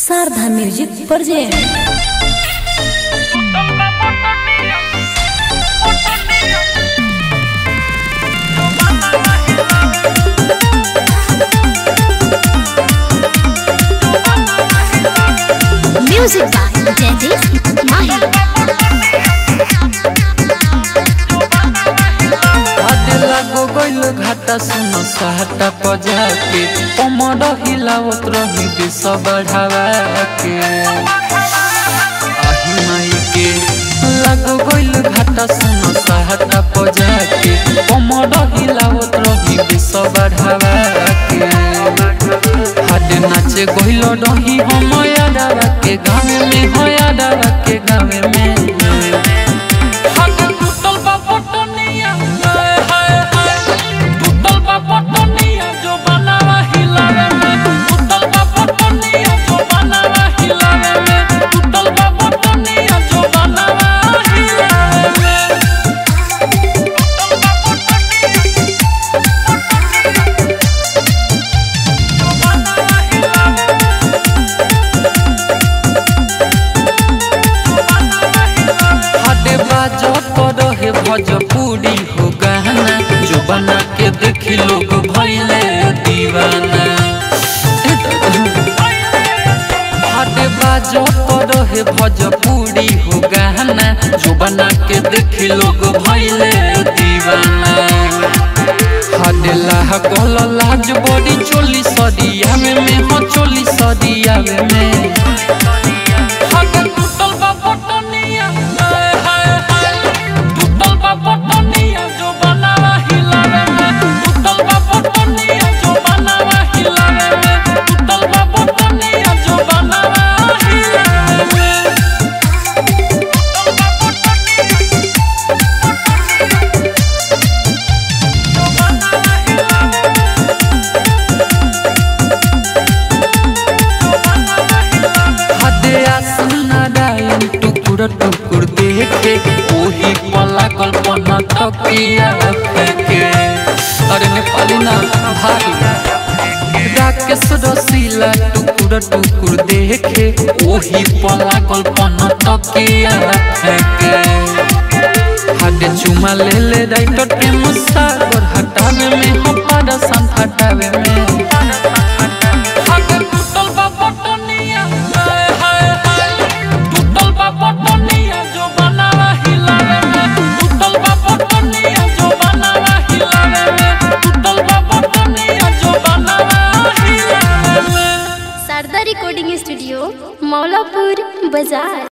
Sharda music present. Music by Jaydeep Mahi. घाटा सुनो सहटा पजा के कमर हिलावत रही विष बढ़ावा के आही माई के लगो गइल घाटा सुनो सहटा पजा के कमर हिलावत रही विष बढ़ावा के हाथ नाचे गइल रही हम यादवा के गाँव में हो यादवा के गाँव में भोजपुरी हो गाना जो बना के देखी लोग भइले दीवाना। हाटे बाजो करो है भोजपुरी हो गाना जो बना के देखी लोग भइले दीवाना। हाटे लाह कहल लाज बड़ी चोली सदिया में हो चोली सदिया में टुकुर देखे ओही पला कल्पना तकिया फेंके। अरे नेपाली ना भाई राकेश रसीला टुकुर देखे ओही पला कल्पना तकिया फेंके। हाथे चुमा ले ले राइटर के मुसागर हटावे में हमारा सन हटावे में शारदा रिकॉर्डिंग स्टूडियो मौलापुर बाजार।